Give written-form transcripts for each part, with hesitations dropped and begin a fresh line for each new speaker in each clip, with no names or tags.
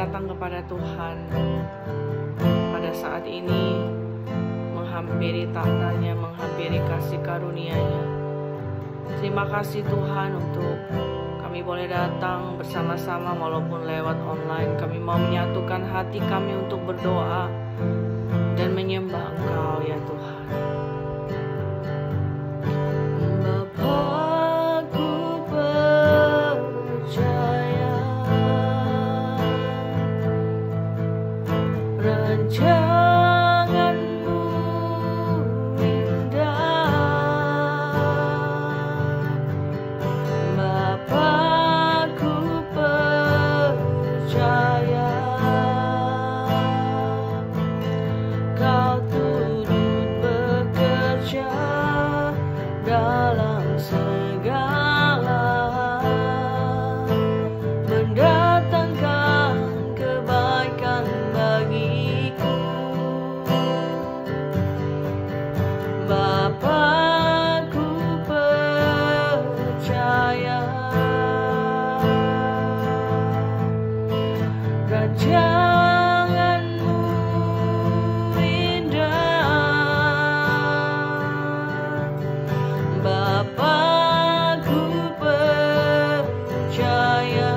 datang kepada Tuhan pada saat ini, menghampiri tahtanya, menghampiri kasih karunia-Nya. Terima kasih Tuhan untuk kami boleh datang bersama-sama walaupun lewat online. Kami mau menyatukan hati kami untuk berdoa dan menyembah Engkau ya Tuhan. Bapa, ku percaya rancangan-Mu indah. Bapa, ku percaya Kau turut bekerja dalam segala hal, mendatangkan kebaikan bagiku. Bapa, ku percaya rancangan-Mu indah. Bapa, ku percaya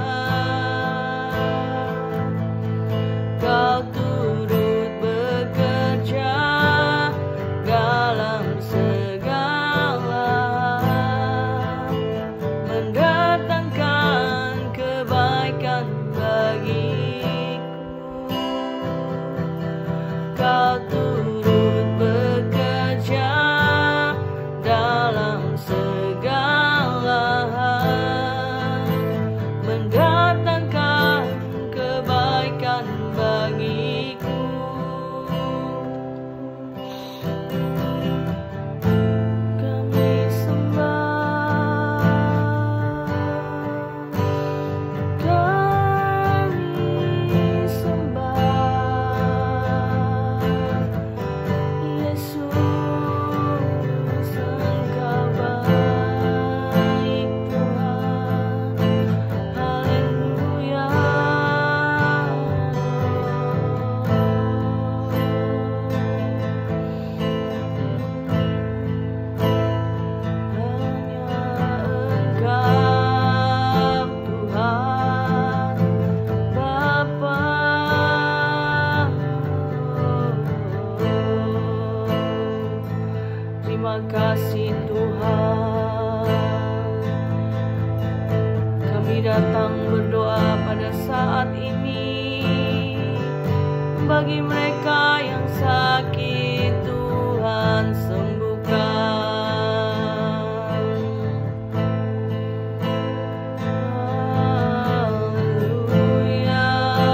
Kau turut bekerja dalam segala hal, mendatangkan kebaikan bagiku. Kau turut bekerja dalam segala hal, mendatangkan kebaikan bagiku. Kami sembah, kami sembah Yesus, Engkau baik Tuhan. Haleluya. Hanya Engkau Tuhan Bapa. Terima kasih Tuhan. Kami datang berdoa pada saat ini bagi mereka yang sakit, Tuhan sembuhkan. Haleluya,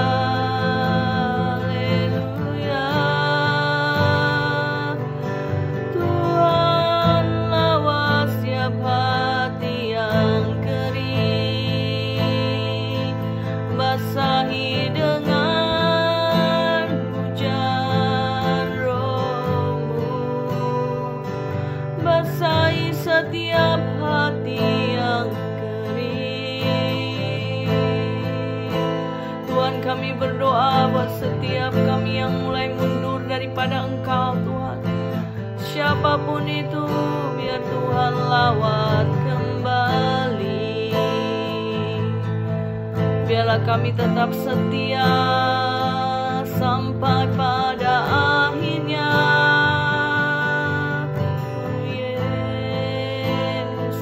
haleluya. Tuhan lawas setiap hati yang kering, basahi dengan hujan Roh-Mu, basahi setiap hati yang kering. Tuhan, kami berdoa buat setiap kami yang mulai mundur daripada Engkau Tuhan. Siapapun itu, biar Tuhan lawat kembali. Biarlah kami tetap setia sampai pada akhirnya. Oh Yesus,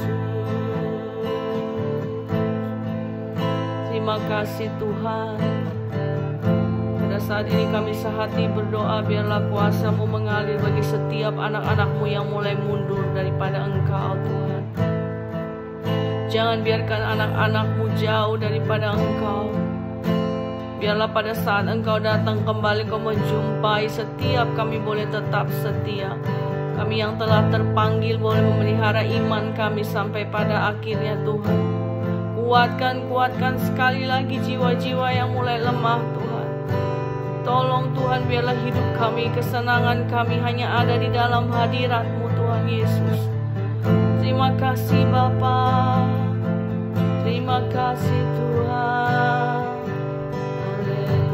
terima kasih Tuhan. Pada saat ini kami sehati berdoa, biarlah kuasa-Mu mengalir bagi setiap anak-anak-Mu yang mulai mundur daripada Engkau Tuhan. Jangan biarkan anak-anak-Mu jauh daripada Engkau. Biarlah pada saat Engkau datang kembali, Kau menjumpai setiap kami boleh tetap setia. Kami yang telah terpanggil boleh memelihara iman kami sampai pada akhirnya Tuhan. Kuatkan sekali lagi jiwa-jiwa yang mulai lemah Tuhan. Tolong Tuhan, biarlah hidup kami, kesenangan kami hanya ada di dalam hadirat-Mu Tuhan Yesus. Terima kasih Bapa, terima kasih Tuhan. Haleluya.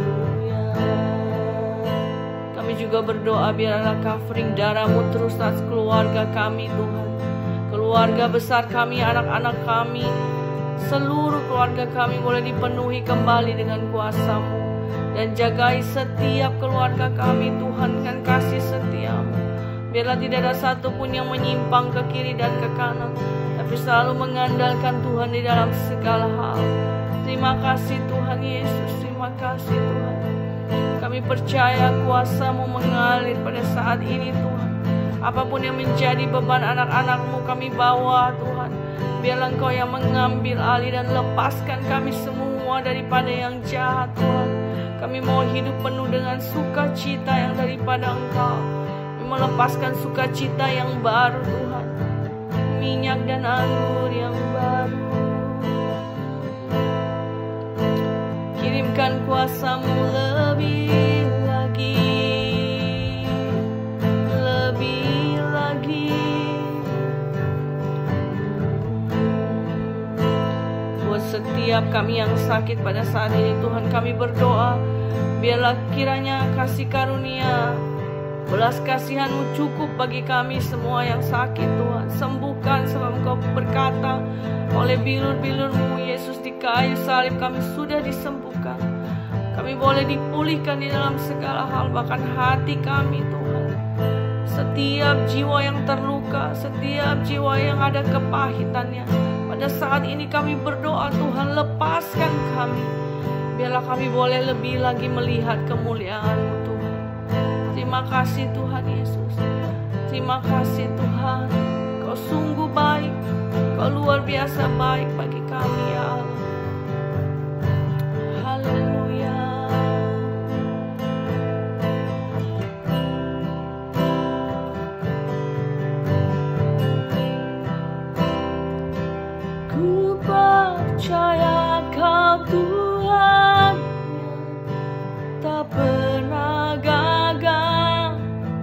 juga berdoa biarlah covering darah-Mu terus atas keluarga kami Tuhan. Keluarga besar kami, anak-anak kami, seluruh keluarga kami boleh dipenuhi kembali dengan kuasa-Mu. Dan jagai setiap keluarga kami Tuhan dengan kasih setia-Mu. Biarlah tidak ada satupun yang menyimpang ke kiri dan ke kanan, tapi selalu mengandalkan Tuhan di dalam segala hal. Terima kasih Tuhan Yesus, terima kasih Tuhan. Kami percaya kuasa-Mu mengalir pada saat ini Tuhan. Apapun yang menjadi beban anak-anak-Mu kami bawa Tuhan. Biarlah Engkau yang mengambil alih dan lepaskan kami semua daripada yang jahat Tuhan. Kami mau hidup penuh dengan sukacita yang daripada Engkau. Kami melepaskan sukacita yang baru Tuhan. Minyak dan anggur yang baru. Kirimkan kuasa-Mu lebih lagi. Setiap kami yang sakit pada saat ini Tuhan, kami berdoa biarlah kiranya kasih karunia, belas kasihan-Mu cukup bagi kami semua yang sakit Tuhan. Sembuhkan sebab Engkau berkata oleh bilur-bilur-Mu Yesus di kayu salib kami sudah disembuhkan. Kami boleh dipulihkan di dalam segala hal, bahkan hati kami Tuhan. Setiap jiwa yang terluka, setiap jiwa yang ada kepahitannya, pada saat ini kami berdoa Tuhan, lepaskan kami. Biarlah kami boleh lebih lagi melihat kemuliaan-Mu Tuhan. Terima kasih Tuhan Yesus. Terima kasih Tuhan. Kau sungguh baik. Kau luar biasa baik bagi kami ya Allah. Haleluya. Ku percaya Kau Tuhan tak pernah gagal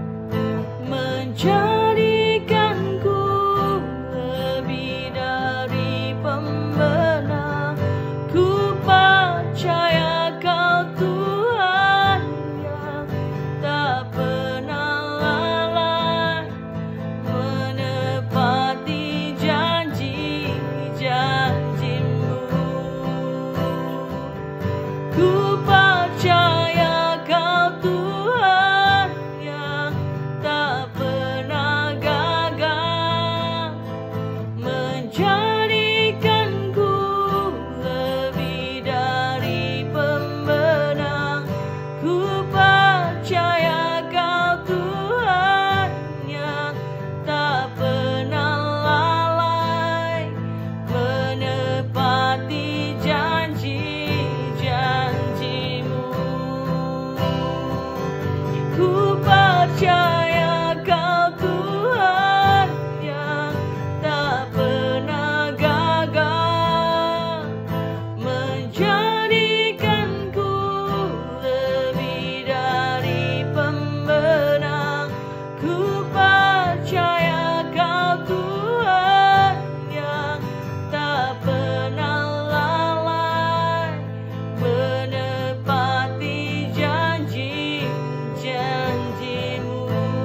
menjadikanku lebih dari pemenang. Ku percaya Kau Tuhan yang tak pernah lalai menepati janji-janji-Mu. Ku percaya Kau Tuhan yang tak pernah gagal menjadikanku lebih dari pemenang. Ku percaya Kau Tuhan yang tak pernah lalai menepati janji-janji-Mu. Ku percaya Kau Tuhan yang tak pernah gagal menjadikanku lebih dari pemenang. Ku percaya Kau Tuhan yang tak pernah lalai menepati janji-janji-Mu.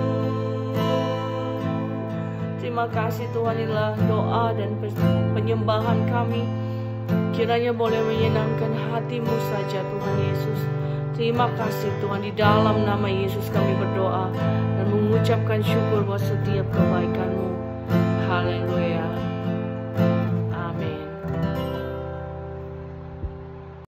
Terima kasih Tuhan, inilah doa dan penyembahan kami. Kiranya boleh menyenangkan hati-Mu saja Tuhan Yesus. Terima kasih Tuhan, di dalam nama Yesus kami berdoa dan mengucapkan syukur buat setiap kebaikan-Mu. Haleluya.